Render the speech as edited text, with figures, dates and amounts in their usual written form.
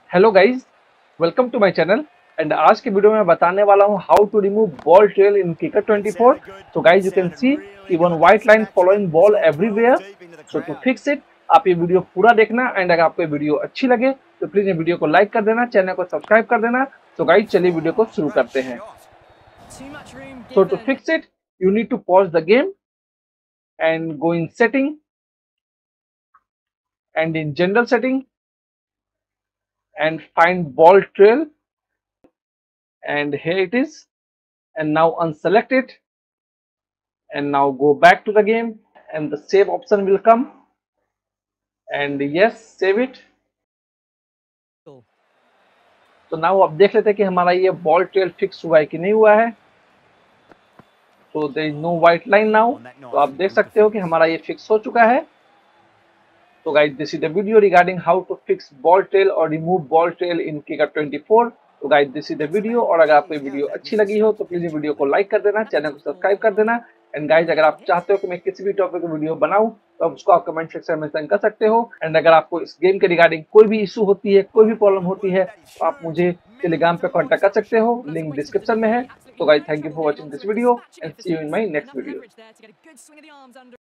Hello guys, welcome to my channel. And आज के video में बताने वाला हूँ how to remove ball trail in cricket 24। So guys, you can see even white line following ball everywhere. So to fix it, आप ये video पूरा देखना। एंड अगर आपको ये वीडियो अच्छी लगे तो प्लीज ये वीडियो को लाइक कर देना, चैनल को सब्सक्राइब कर देना। तो गाइज, चलिए वीडियो को शुरू करते हैं। So to fix it, you need to pause the game and go in setting and in general setting and find ball trail, and here it is. And now unselect it, and now go back to the game, and the save option will come, and yes, save it. तो now अब देख लेते हैं कि हमारा ये ball trail fix हुआ है कि नहीं हुआ है। तो there is no white line now. तो आप देख सकते हो कि हमारा ये फिक्स हो चुका है। तो guys, this is the video regarding how to fix ball trail और remove ball trail in cricket 24। तो guys, this is the video. और अगर आपको ये वीडियो अच्छी लगी हो तो प्लीज ये वीडियो को लाइक कर देना, चैनल को सब्सक्राइब कर देना। एंड गाइस, अगर आप चाहते हो कि मैं किसी भी टॉपिक पर वीडियो बनाऊं तो आप उसको आप कमेंट सेक्शन में मेंशन कर सकते हो। एंड अगर आपको इस गेम के रिगार्डिंग कोई भी इशू होती है, कोई भी प्रॉब्लम होती है, तो आप मुझे टेलीग्राम पे कांटेक्ट कर सकते हो, लिंक डिस्क्रिप्शन में है। तो guys, thank you for watching this video and see you in my next video.